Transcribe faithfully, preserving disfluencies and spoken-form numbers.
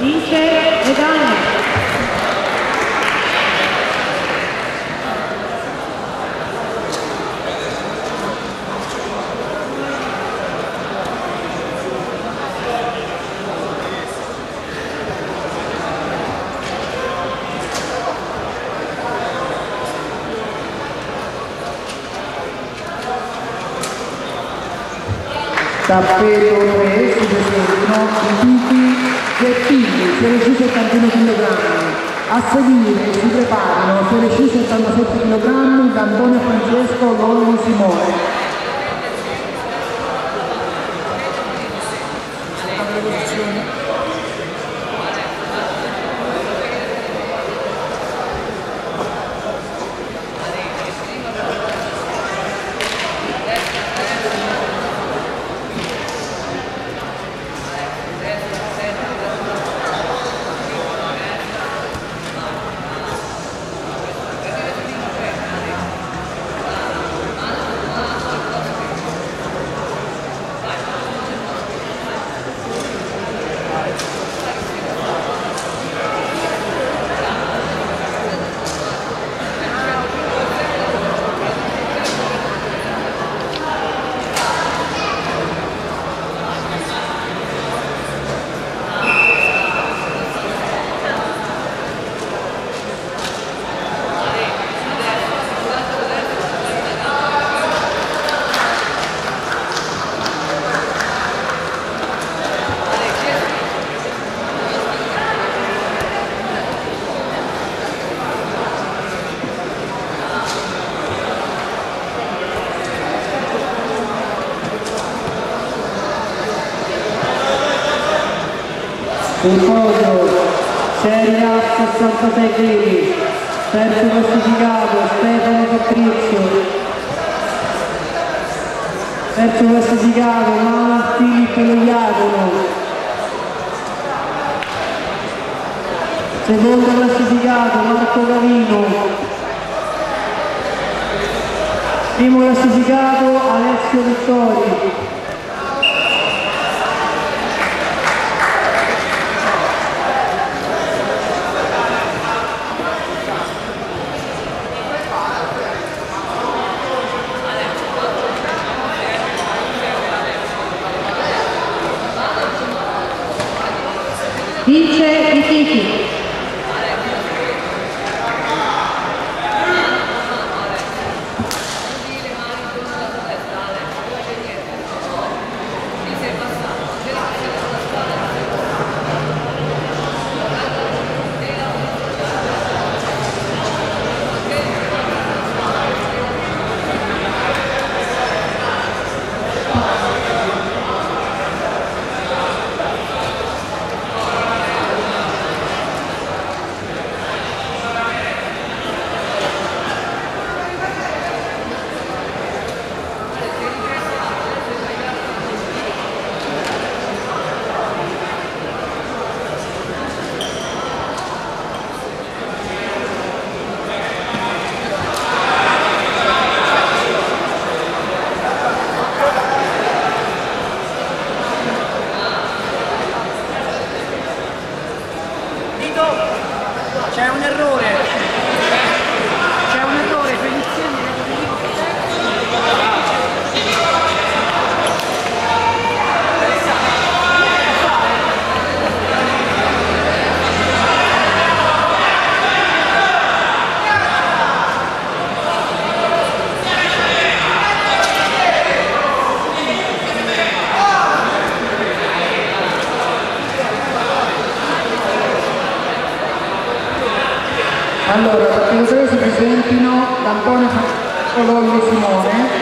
Vince Legane. Tappeto tre, si presentano i tipi Zeppini, Serie C settantuno chilogrammi. A seguire si preparano Serie C settantasette chilogrammi da Antonio Francesco Lolli Simone. Il podio, Serie A sessantasei chili, terzo classificato Stefano Patrizio, terzo classificato Mala Filippo Loiacono, secondo classificato Marco Gavino, primo classificato Alessio Vittori. Vince i tipi. C'è un errore, c'è un errore, Feliziani. Allora, per i si presentino da Antonio Francesco Lolli Simone.